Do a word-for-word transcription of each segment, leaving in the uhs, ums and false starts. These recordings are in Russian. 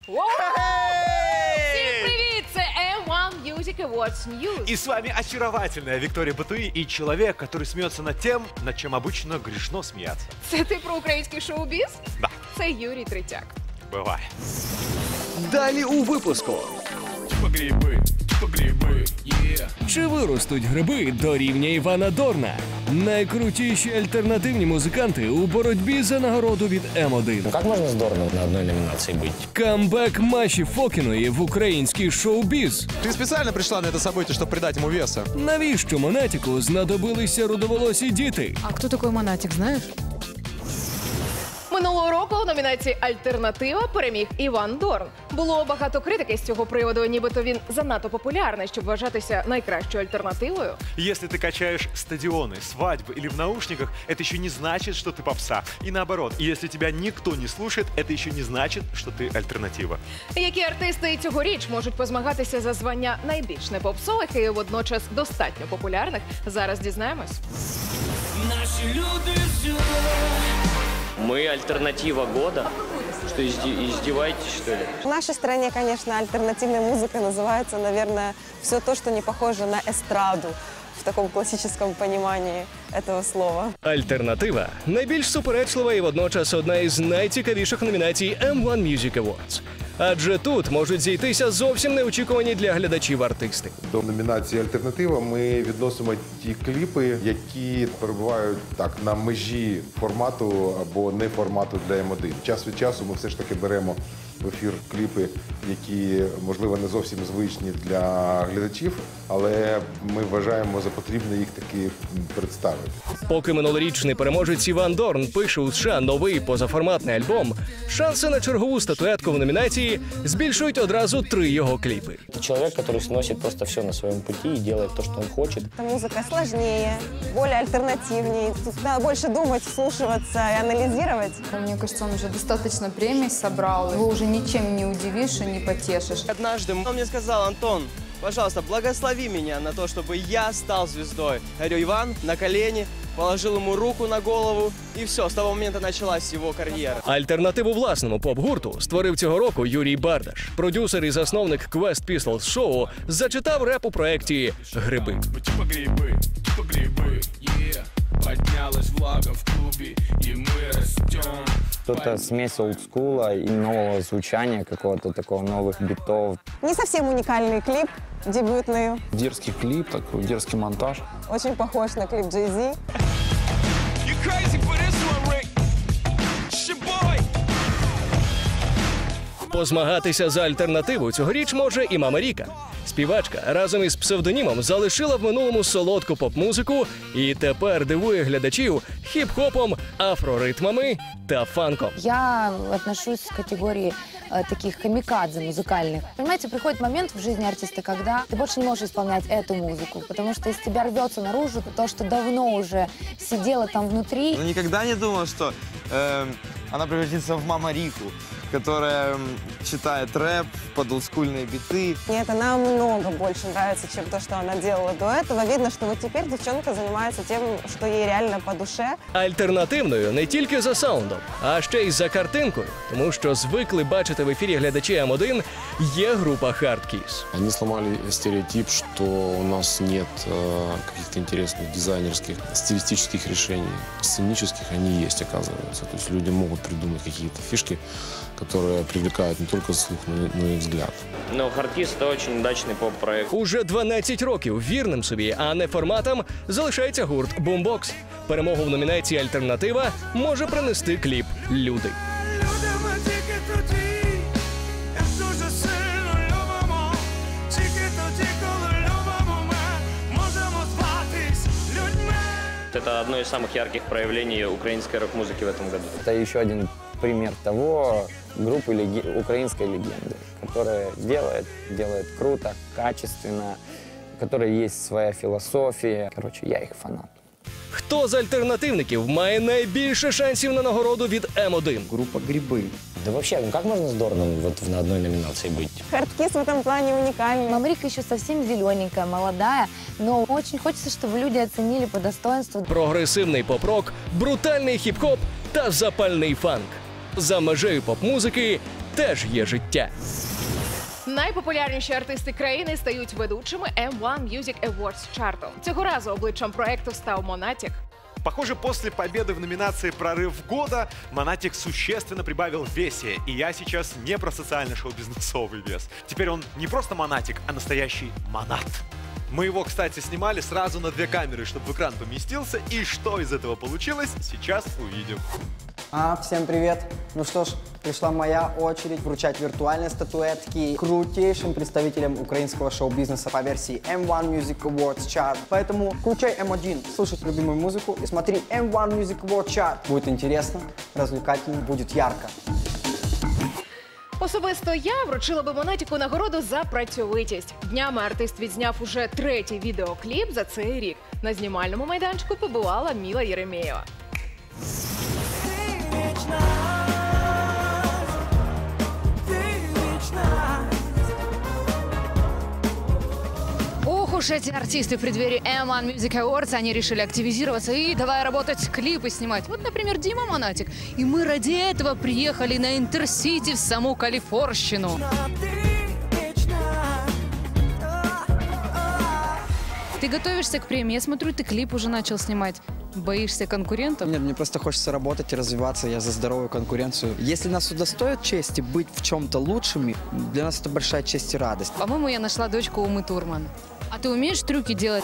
Всем привет! Это эм один Music Awards News. И с вами очаровательная Виктория Батуи и человек, который смеется над тем, над чем обычно грешно смеяться. Це ти про український шоу-біз? Да. Це Юрій Третяк. Бывай. Далі у випуску. Гриби, гриби, є. Чи виростуть гриби до рівня Івана Дорна? Найкрутіші альтернативні музиканти у боротьбі за нагороду від ем один. Как можно здорово на одной номинации быть? Камбек Маші Фокіної в український шоу-біз. Ты специально пришла на это событие, чтобы придать ему веса? Навіщо Монатіку знадобилися рудоволосі діти? А кто такой Монатик, знаешь? Минулого року у номінації «Альтернатива» переміг Іван Дорн. Було багато критики з цього приводу, нібито він занадто популярний, щоб вважатися найкращою альтернативою. Если ты качаешь стадионы, свадьбы или в наушниках, это еще не значит, что ты попса. И наоборот, если тебя никто не слушает, это еще не значит, что ты альтернатива. Які артисти і цьогоріч можуть позмагатися за звання найбільш непопсових і водночас достатньо популярних, зараз дізнаємось. Наші люди живуть. Мы альтернатива года? Что, изде- издеваетесь, что ли? В нашей стране, конечно, альтернативная музыка называется, наверное, все то, что не похоже на эстраду в таком классическом понимании этого слова. Альтернатива – найбільш суперечлива і водночас одна із найцікавіших номінацій ем один Music Awards. Адже тут можуть зійтися зовсім неочікувані для глядачів артисти. До номінації «Альтернатива» ми відносимо ті кліпи, які перебувають так на межі формату або не формату для ем один. Час від часу ми все ж таки беремо в ефір кліпи, які, можливо, не зовсім звичні для глядачів, але ми вважаємо за потрібне їх таки представити. Поки минулорічний переможець Іван Дорн пише у США новий позаформатний альбом, шанси на чергову статуетку в номінації збільшують одразу три його кліпи. Это человек, который сносит просто все на своем пути и делает то, что он хочет. Эта музыка сложнее, более альтернативнее. Тут надо больше думать, вслушиваться и анализировать. Мне кажется, он уже достаточно премий собрал. Его уже ничем не удивишь и не потешишь. Однажды он мне сказал: Антон, пожалуйста, благослови меня на то, чтобы я стал звездой. Говорю: Иван, на колени, положил ему руку на голову, и все, с того момента началась его карьера. Альтернативу власному поп-гурту створив цього року Юрій Бардаш. Продюсер і засновник Quest Pistols шоу зачитав реп у проєкті «Гриби». Типа гриби, типа гриби, є. Поднялась влага в клубе, и мы растем. Что-то смесь олдскула и нового звучания, какого-то такого новых битов. Не совсем уникальный клип, дебютный. Дерзкий клип, такой дерзкий монтаж. Очень похож на клип Jay-Z. You crazy for this one, Rick? It's your boy. Позмагатися за альтернативу цьогоріч може і Мама Ріка. Співачка разом із псевдонімом залишила в минулому солодку поп-музику и тепер дивує глядачів хіп-хопом, афроритмами та фанком. Я отношусь к категории э, таких камикадзе музыкальных. Понимаете, приходит момент в жизни артиста, когда ты больше не можешь исполнять эту музыку, потому что из тебя рвется наружу то, что давно уже сидело там внутри. Ну, никогда не думал, что э, она превратится в Мама Рику, которая э, читает рэп под олдскульные биты. Мне это намного больше нравится, чем то, что она делала до этого. Видно, что вот теперь девчонка занимается тем, что ей реально по душе. Альтернативною не тільки за саундом, а ще й за картинкою, тому що звикли бачити в ефірі глядачі ем один є група Hard Kiss. Они сломали стереотип, что у нас нет э, каких-то интересных дизайнерских, стилистических решений. Сценических они есть, оказывается. То есть люди могут придумать какие-то фишки, которые привлекают не только слух, но и взгляд. Но Хардкис — это очень удачный поп-проект. Уже дванадцять років вірним собі, а не форматам, залишається гурт Boombox. Перемогу в номінації «Альтернатива» може принести кліп «Люди». Это одно из самых ярких проявлений украинской рок-музыки в этом году. Это еще один пример того, группы леги... украинской легенды, которая делает, делает круто, качественно, у которой есть своя философия. Короче, я их фанат. Хто з альтернативників має найбільше шансів на нагороду від ем один? Группа «Грибы». Да вообще, ну как можно с Дорном вот на одной номинации быть? Hard Kiss в этом плане уникальный. Мама Рика еще совсем зелененькая, молодая, но очень хочется, чтобы люди оценили по достоинству. Прогресивний поп-рок, брутальний хіп-хоп та запальний фанк. За межею поп-музики теж є життя. Найпопулярніші артисти країни стають ведучими ем ван Music Awards чарту. Цього разу обличчям проекту став Монатік. Похоже, после победы в номинации «Прорыв года» Монатик существенно прибавил в весе. И я сейчас не про социально-шоу-бизнесовый вес. Теперь он не просто Монатик, а настоящий Монат. Мы его, кстати, снимали сразу на две камеры, чтобы в экран поместился. И что из этого получилось, сейчас увидим. А, всем привет! Ну что ж, пришла моя очередь вручать виртуальные статуэтки крутейшим представителям украинского шоу-бизнеса по версии эм ван Music Awards Chart. Поэтому включай эм один, слушай любимую музыку и смотри эм ван Music Awards Chart. Будет интересно, развлекательно, будет ярко. Особисто я вручила би Монатіку нагороду за працьовитість. Днями артист відзняв уже третій відеокліп за цей рік. На знімальному майданчику побувала Міла Єремєєва. Ох уж эти артисты в преддверии эм ван Music Awards, они решили активизироваться и давай работать, клипы снимать. Вот, например, Дима Монатик. И мы ради этого приехали на Интерсити в саму Калифорнию. Ты готовишься к премии? Я смотрю, ты клип уже начал снимать. Боишься конкурентов? Нет, мне просто хочется работать и развиваться, я за здоровую конкуренцию. Если нас удостоят чести быть в чем-то лучшими, для нас это большая честь и радость. По-моему, я нашла дочку Умы Турман. А ты умеешь трюки делать?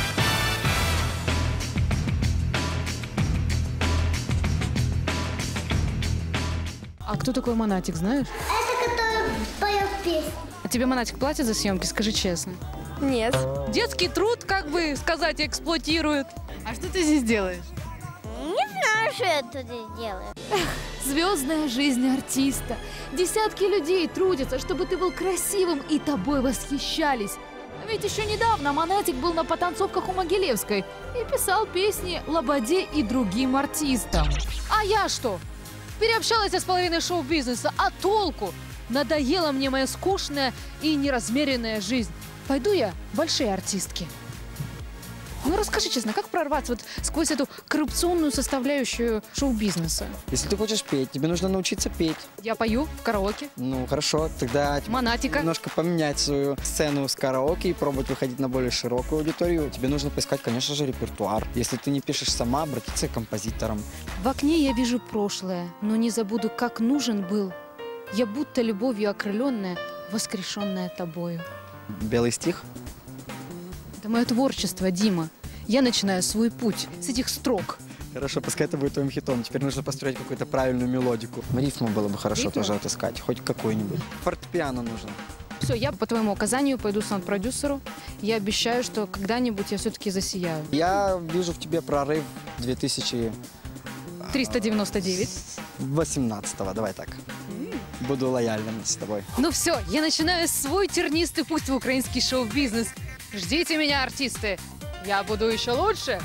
А кто такой Монатик, знаешь? Это который поет песню. А тебе Монатик платит за съемки, скажи честно? Нет. Детский труд, как бы сказать, эксплуатируют. А что ты здесь делаешь? Не знаю, что я тут делаю. Звездная жизнь артиста. Десятки людей трудятся, чтобы ты был красивым и тобой восхищались. А ведь еще недавно Монатик был на потанцовках у Могилевской и писал песни Лободе и другим артистам. А я что? Переобщалась я с половиной шоу-бизнеса, а толку? Надоела мне моя скучная и неразмеренная жизнь. Пойду я большие артистки. Ну, расскажи честно, как прорваться вот сквозь эту коррупционную составляющую шоу-бизнеса? Если ты хочешь петь, тебе нужно научиться петь. Я пою в караоке. Ну, хорошо, тогда Монатика. Немножко поменять свою сцену с караоке и пробовать выходить на более широкую аудиторию. Тебе нужно поискать, конечно же, репертуар. Если ты не пишешь сама, обратиться к композиторам. В окне я вижу прошлое, но не забуду, как нужен был. Я будто любовью окрыленная, воскрешенная тобою. Белый стих? Это мое творчество, Дима. Я начинаю свой путь с этих строк. Хорошо, пускай это будет твоим хитом. Теперь нужно построить какую-то правильную мелодику. Рифму было бы хорошо Рифму? тоже отыскать, хоть какой-нибудь. Фортепиано нужно. Все, я по твоему указанию пойду к саунд-продюсеру. Я обещаю, что когда-нибудь я все-таки засияю. Я вижу в тебе прорыв две тысячи триста девяносто девять. восемнадцатого, давай так. Буду лояльным с тобой. Ну все, я начинаю свой тернистый путь в украинский шоу-бизнес. Ждите меня, артисты. Я буду еще лучше.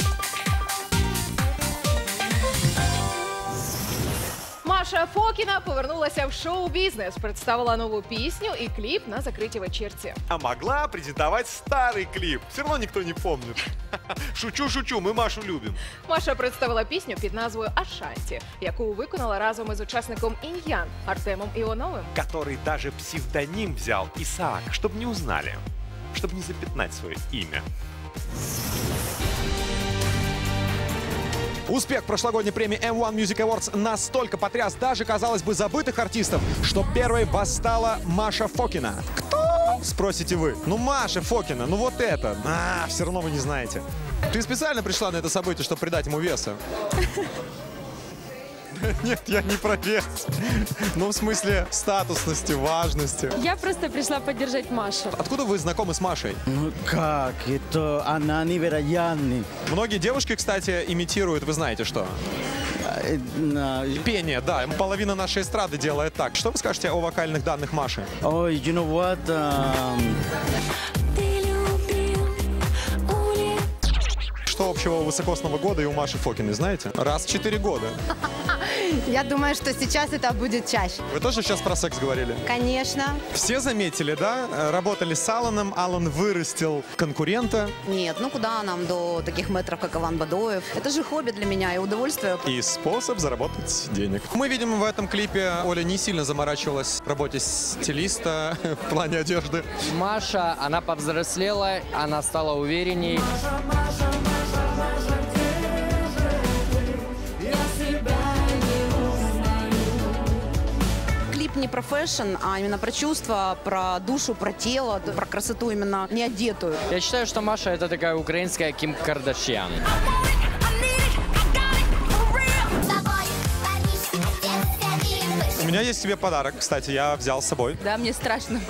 Маша Фокіна повернулася в шоу-бізнес, представила нову пісню і кліп на закритій вечірці. А могла презентовать старый клип. Все равно никто не помнит. Шучу, шучу, мы Машу любим. Маша представила пісню під назвою «Ашанті», яку виконала разом із учасником «Інь-Ян» Артемом Іоновим. Который даже псевдоним взял Исаак, чтобы не узнали, чтобы не запятнать свое имя. Успех прошлогодней премии эм ван Music Awards настолько потряс даже, казалось бы, забытых артистов, что первой восстала Маша Фокина. Кто? Спросите вы. Ну, Маша Фокина, ну вот это. А, все равно вы не знаете. Ты специально пришла на это событие, чтобы придать ему веса? Нет, я не про вес. Ну, в смысле статусности, важности. Я просто пришла поддержать Машу. Откуда вы знакомы с Машей? Ну как? Это она невероятная. Многие девушки, кстати, имитируют, вы знаете что? Пение, да. Половина нашей эстрады делает так. Что вы скажете о вокальных данных Маши? Ой, you know what? Um... Что общего у высокосного года и у Маши Фокиной, знаете? Раз в четыре года. Я думаю, что сейчас это будет чаще. Вы тоже сейчас про секс говорили? Конечно. Все заметили, да? Работали с Аланом, Алан вырастил конкурента. Нет, ну куда нам до таких метров, как Иван Бадоев? Это же хобби для меня и удовольствие. И способ заработать денег. Мы видим в этом клипе, Оля не сильно заморачивалась в работе стилиста в плане одежды. Маша, она повзрослела, она стала уверенней. Клип не про фэшн, а именно про чувства, про душу, про тело, про красоту именно не одетую. Я считаю, что Маша это такая украинская Ким Кардашьян. У меня есть тебе подарок, кстати, я взял с собой. Да, мне страшно.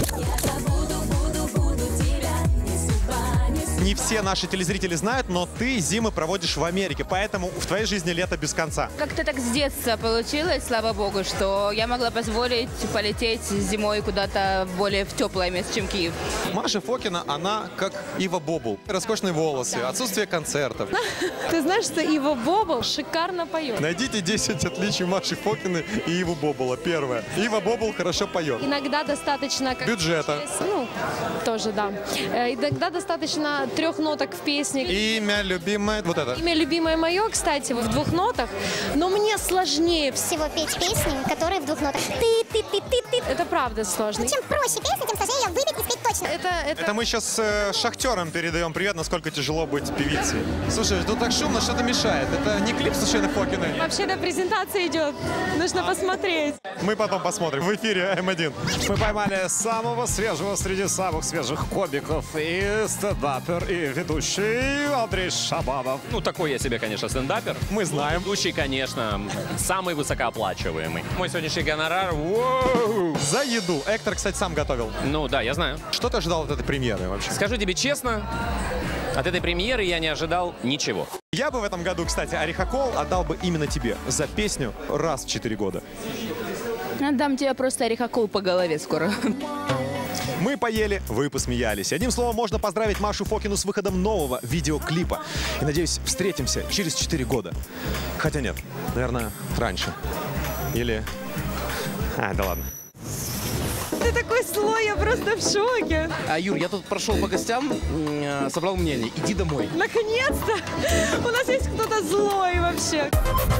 Не все наши телезрители знают, но ты зимы проводишь в Америке, поэтому в твоей жизни лето без конца. Как-то так с детства получилось, слава богу, что я могла позволить полететь зимой куда-то более в теплое место, чем Киев. Маша Фокина, она как Ива Бобул. Роскошные волосы, отсутствие концертов. Ты знаешь, что Ива Бобул шикарно поет. Найдите десять отличий Маши Фокиной и Ивы Бобула. Первое. Ива Бобул хорошо поет. Иногда достаточно... Как... Бюджета. Ну, тоже, да. Иногда достаточно трех ноток в песне. Имя любимое, вот это. Имя любимое мое, кстати, в двух нотах, но мне сложнее всего петь песни, которые в двух нотах. Ты, ты, ты, ты, ты. Это правда сложно. Ну, чем проще песня, тем сложнее ее выбить и спеть точно. Это, это... это мы сейчас э, шахтерам передаем привет, насколько тяжело быть певицей. Слушай, тут так шумно, что-то мешает. Это не клип совершенно Фокиной. Вообще-то презентация идет. Нужно а? посмотреть. Мы потом посмотрим. В эфире эм один. Мы поймали самого свежего среди самых свежих комиков и стендапер, и ведущий Андрей Шабанов. Ну, такой я себе, конечно, стендапер. Мы знаем. Ведущий, конечно, самый высокооплачиваемый. Мой сегодняшний гонорар... Воу! За еду. Эктор, кстати, сам готовил. Ну, да, я знаю. Что ты ожидал от этой премьеры вообще? Скажу тебе честно, от этой премьеры я не ожидал ничего. Я бы в этом году, кстати, Орехокол отдал бы именно тебе за песню раз в четыре года. Отдам тебе просто Орехокол по голове скоро. Мы поели, вы посмеялись. Одним словом, можно поздравить Машу Фокину с выходом нового видеоклипа. И, надеюсь, встретимся через четыре года. Хотя нет, наверное, раньше. Или... А, да ладно. Ты такой злой, я просто в шоке. А, Юр, я тут прошел по гостям, собрал мнение. Иди домой. Наконец-то! У нас есть кто-то злой вообще.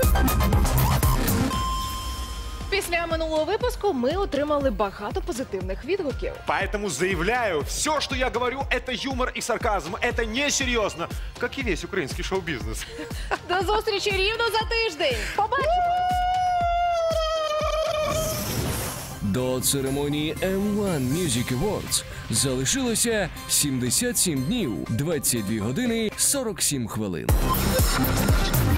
Після минулого випуску ми отримали багато позитивних відгуків. Поэтому заявляю, все, что я говорю, это юмор и сарказм. Это несерьезно, как и весь украинский шоу-бизнес. До зустрічі рівно за тиждень. Побачимо! До церемонії ем ван Music Awards залишилося сімдесят сім днів, двадцять дві години, сорок сім хвилин.